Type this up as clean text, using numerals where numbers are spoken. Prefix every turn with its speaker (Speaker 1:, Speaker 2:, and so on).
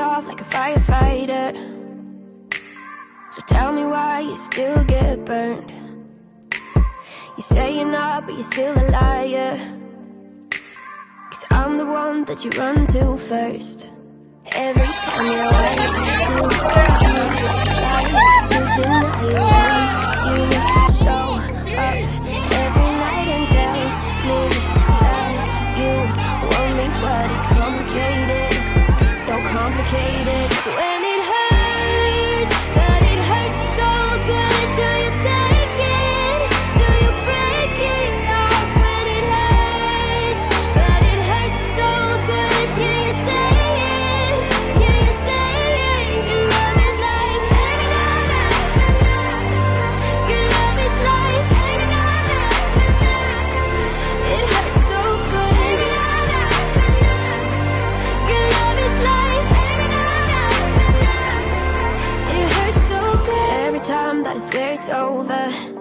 Speaker 1: off like a firefighter. So tell me why you still get burned. You say you're not, but you're still a liar. 'Cause I'm the one that you run to first. Every time you're right, you try to deny when you show up every night and tell me that you want me, but it's complicated, so complicated. When it hurts, but it hurts so good, do you take it? Do you break it off? When it hurts, but it hurts so good, can you say it? Can you say it? Your love is like, your love is like, it hurts so good. Your love is like, it hurts so good. Every time that I swear it's over,